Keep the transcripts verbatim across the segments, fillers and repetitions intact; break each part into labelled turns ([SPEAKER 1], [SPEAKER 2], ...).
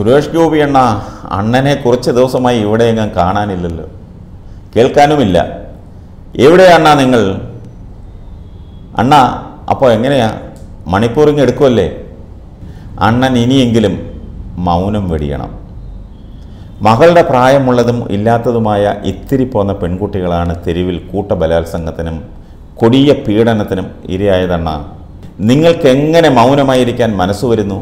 [SPEAKER 1] സുരേഷ് ഗോപി അണ്ണ അണ്ണനെ കുറച്ച് ദിവസമായി ഇവിടെയെങ്ങും കാണാനില്ലല്ലോ, കേൾക്കാനുമില്ല. എവിടെയാണ്ണ നിങ്ങൾ? അണ്ണ അപ്പോൾ എങ്ങനെയാ, മണിപ്പൂറിങ് എടുക്കുമല്ലേ? അണ്ണൻ ഇനിയെങ്കിലും മൗനം വെടിയണം. മകളുടെ പ്രായമുള്ളതും ഇല്ലാത്തതുമായ ഇത്തിരി പോന്ന പെൺകുട്ടികളാണ് തെരുവിൽ കൂട്ടബലാത്സംഗത്തിനും കൊടിയ പീഡനത്തിനും ഇരയായതണ്ണ. നിങ്ങൾക്കെങ്ങനെ മൗനമായിരിക്കാൻ മനസ്സ് വരുന്നു?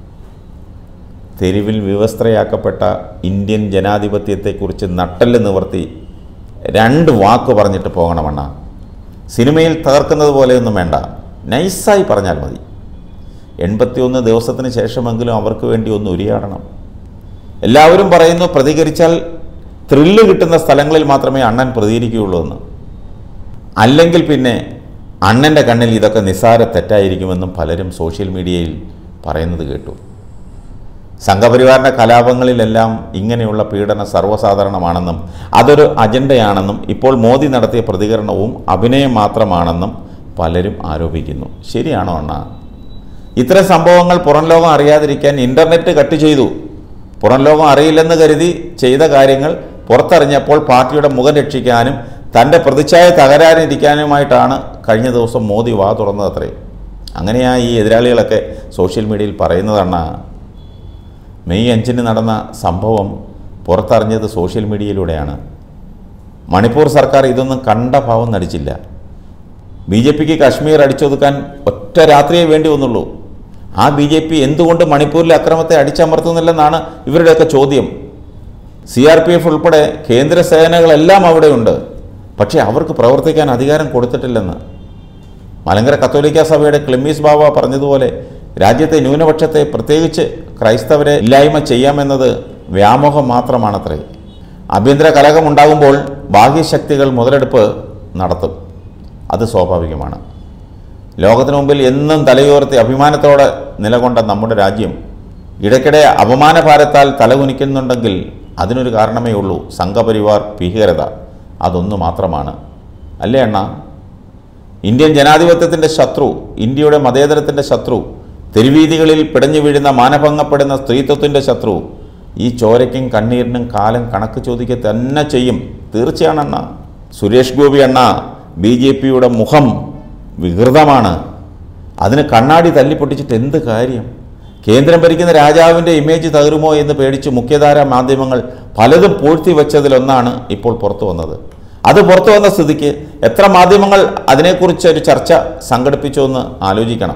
[SPEAKER 1] തെരുവിൽ വിവസ്ത്രയാക്കപ്പെട്ട ഇന്ത്യൻ ജനാധിപത്യത്തെക്കുറിച്ച് നട്ടെല്ല് നിവർത്തി രണ്ട് വാക്ക് പറഞ്ഞിട്ട് പോകണമെണ്ണ. സിനിമയിൽ തകർക്കുന്നത് പോലെയൊന്നും വേണ്ട, നൈസായി പറഞ്ഞാൽ മതി. എൺപത്തിയൊന്ന് ദിവസത്തിന് ശേഷമെങ്കിലും അവർക്ക് വേണ്ടി ഒന്ന് ഉരിയാടണം. എല്ലാവരും പറയുന്നു പ്രതികരിച്ചാൽ ത്രില്ല് കിട്ടുന്ന സ്ഥലങ്ങളിൽ മാത്രമേ അണ്ണൻ പ്രതികരിക്കുകയുള്ളൂ എന്ന്. അല്ലെങ്കിൽ പിന്നെ അണ്ണൻ്റെ കണ്ണിൽ ഇതൊക്കെ നിസ്സാര തെറ്റായിരിക്കുമെന്നും പലരും സോഷ്യൽ മീഡിയയിൽ പറയുന്നത് കേട്ടു. സംഘപരിവാറിൻ്റെ കലാപങ്ങളിലെല്ലാം ഇങ്ങനെയുള്ള പീഡനം സർവ്വസാധാരണമാണെന്നും അതൊരു അജണ്ടയാണെന്നും ഇപ്പോൾ മോദി നടത്തിയ പ്രതികരണവും അഭിനയം മാത്രമാണെന്നും പലരും ആരോപിക്കുന്നു. ശരിയാണോ അണ്ണ? ഇത്തരം സംഭവങ്ങൾ പുറം ലോകം അറിയാതിരിക്കാൻ ഇൻ്റർനെറ്റ് കട്ട് ചെയ്തു. പുറം ലോകം അറിയില്ലെന്ന് കരുതി ചെയ്ത കാര്യങ്ങൾ പുറത്തറിഞ്ഞപ്പോൾ പാർട്ടിയുടെ മുഖം രക്ഷിക്കാനും തൻ്റെ പ്രതിച്ഛായ തകരാനിരിക്കാനുമായിട്ടാണ് കഴിഞ്ഞ ദിവസം മോദി വാ തുറന്നതത്രേ. അങ്ങനെയാ ഈ എതിരാളികളൊക്കെ സോഷ്യൽ മീഡിയയിൽ പറയുന്നതാണ്. മെയ് അഞ്ചിന് നടന്ന സംഭവം പുറത്തറിഞ്ഞത് സോഷ്യൽ മീഡിയയിലൂടെയാണ്. മണിപ്പൂർ സർക്കാർ ഇതൊന്നും കണ്ട ഭാവം നടിച്ചില്ല. ബി ജെ പിക്ക് കശ്മീർ അടിച്ചൊതുക്കാൻ ഒറ്റ രാത്രിയേ വേണ്ടി വന്നുള്ളൂ. ആ ബി ജെ പി എന്തുകൊണ്ട് മണിപ്പൂരിലെ അക്രമത്തെ അടിച്ചമർത്തുന്നില്ലെന്നാണ് ഇവരുടെയൊക്കെ ചോദ്യം. സി ആർ പി എഫ് ഉൾപ്പെടെ കേന്ദ്ര സേനകളെല്ലാം അവിടെയുണ്ട്, പക്ഷേ അവർക്ക് പ്രവർത്തിക്കാൻ അധികാരം കൊടുത്തിട്ടില്ലെന്ന്. മലങ്കര കത്തോലിക്ക സഭയുടെ ക്ലിമ്മീസ് ബാവ പറഞ്ഞതുപോലെ രാജ്യത്തെ ന്യൂനപക്ഷത്തെ, പ്രത്യേകിച്ച് ക്രൈസ്തവരെ ഇല്ലായ്മ ചെയ്യാമെന്നത് വ്യാമോഹം മാത്രമാണത്രേ. ആഭ്യന്തര കലഹമുണ്ടാകുമ്പോൾ ബാഹ്യശക്തികൾ മുതലെടുപ്പ് നടത്തും, അത് സ്വാഭാവികമാണ്. ലോകത്തിനു മുമ്പിൽ എന്നും തലയുയർത്തി അഭിമാനത്തോടെ നിലകൊണ്ട നമ്മുടെ രാജ്യം ഇടയ്ക്കിടെ അപമാനഭാരത്താൽ തലകുനിക്കുന്നുണ്ടെങ്കിൽ അതിനൊരു കാരണമേ ഉള്ളൂ, സംഘപരിവാർ ഭീകരത. അതൊന്നു മാത്രമാണ്, അല്ലേ അണ്ണ? ഇന്ത്യൻ ജനാധിപത്യത്തിൻ്റെ ശത്രു, ഇന്ത്യയുടെ മതേതരത്തിൻ്റെ ശത്രു, തെരുവീതികളിൽ പിടഞ്ഞു വീഴുന്ന മാനഭംഗപ്പെടുന്ന സ്ത്രീത്വത്തിൻ്റെ ശത്രു ഈ ചോരയ്ക്കും കണ്ണീരിനും കാലം കണക്ക് ചോദിക്കുക തന്നെ ചെയ്യും, തീർച്ചയാണണ്ണ. സുരേഷ് ഗോപി അണ്ണ, ബി ജെ പിയുടെ മുഖം വികൃതമാണ്. അതിന് കണ്ണാടി തല്ലിപ്പൊട്ടിച്ചിട്ട് എന്ത് കാര്യം? കേന്ദ്രം ഭരിക്കുന്ന രാജാവിൻ്റെ ഇമേജ് തകരുമോ എന്ന് പേടിച്ച് മുഖ്യധാരാ മാധ്യമങ്ങൾ പലതും പൂഴ്ത്തി വെച്ചതിലൊന്നാണ് ഇപ്പോൾ പുറത്തു വന്നത്. അത് പുറത്തു വന്ന സ്ഥിതിക്ക് എത്ര മാധ്യമങ്ങൾ അതിനെക്കുറിച്ച് ഒരു ചർച്ച സംഘടിപ്പിച്ചുവെന്ന് ആലോചിക്കണം.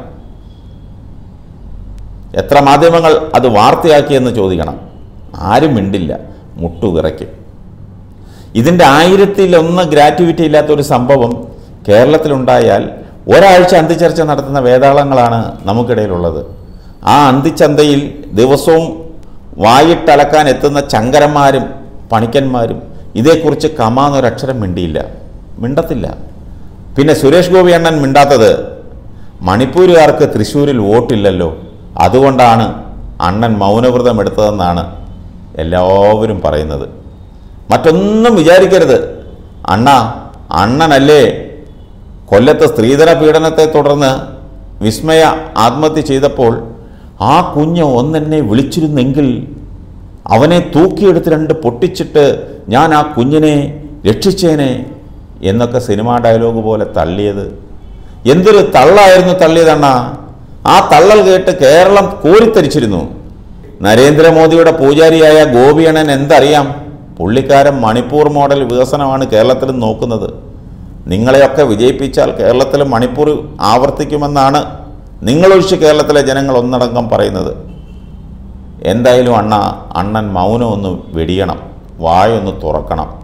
[SPEAKER 1] എത്ര മാധ്യമങ്ങൾ അത് വാർത്തയാക്കിയെന്ന് ചോദിക്കണം. ആരും മിണ്ടില്ല, മുട്ടുവിറയ്ക്കും. ഇതിൻ്റെ ആയിരത്തിലൊന്ന് ഗ്രാറ്റുവിറ്റി ഇല്ലാത്തൊരു സംഭവം കേരളത്തിലുണ്ടായാൽ ഒരാഴ്ച അന്തിച്ചർച്ച നടത്തുന്ന വേതാളങ്ങളാണ് നമുക്കിടയിലുള്ളത്. ആ അന്തിച്ചന്തയിൽ ദിവസവും വായിട്ടലക്കാൻ എത്തുന്ന ചങ്കരന്മാരും പണിക്കന്മാരും ഇതേക്കുറിച്ച് കമാന്നൊരക്ഷരം മിണ്ടിയില്ല, മിണ്ടത്തില്ല. പിന്നെ സുരേഷ് ഗോപി അണ്ണൻ മിണ്ടാത്തത് മണിപ്പൂരുകാർക്ക് തൃശ്ശൂരിൽ വോട്ടില്ലല്ലോ, അതുകൊണ്ടാണ് അണ്ണൻ മൗനവ്രതം എടുത്തതെന്നാണ് എല്ലാവരും പറയുന്നത്. മറ്റൊന്നും വിചാരിക്കരുത് അണ്ണ. അണ്ണനല്ലേ കൊല്ലത്ത് സ്ത്രീധന പീഡനത്തെ തുടർന്ന് വിസ്മയ ആത്മഹത്യ ചെയ്തപ്പോൾ ആ കുഞ്ഞ് ഒന്നെന്നെ വിളിച്ചിരുന്നെങ്കിൽ അവനെ തൂക്കിയെടുത്ത് രണ്ട് പൊട്ടിച്ചിട്ട് ഞാൻ ആ കുഞ്ഞിനെ രക്ഷിച്ചേനെ എന്നൊക്കെ സിനിമാ ഡയലോഗ് പോലെ തള്ളിയത്? എന്തൊരു തള്ളായിരുന്നു തള്ളിയതണ്ണ. ആ തള്ളൽ കേട്ട് കേരളം കോരിത്തരിച്ചിരുന്നു. നരേന്ദ്രമോദിയുടെ പൂജാരിയായ ഗോപിയണ്ണൻ എന്തറിയാം? പുള്ളിക്കാരൻ മണിപ്പൂർ മോഡൽ വികസനമാണ് കേരളത്തിലും നോക്കുന്നത്. നിങ്ങളെയൊക്കെ വിജയിപ്പിച്ചാൽ കേരളത്തിലും മണിപ്പൂർ ആവർത്തിക്കുമെന്നാണ് നിങ്ങളൊഴിച്ച് കേരളത്തിലെ ജനങ്ങൾ ഒന്നടങ്കം പറയുന്നത്. എന്തായാലും അണ്ണ, അണ്ണൻ മൗനം ഒന്ന് വെടിയണം, വായൊന്ന് തുറക്കണം.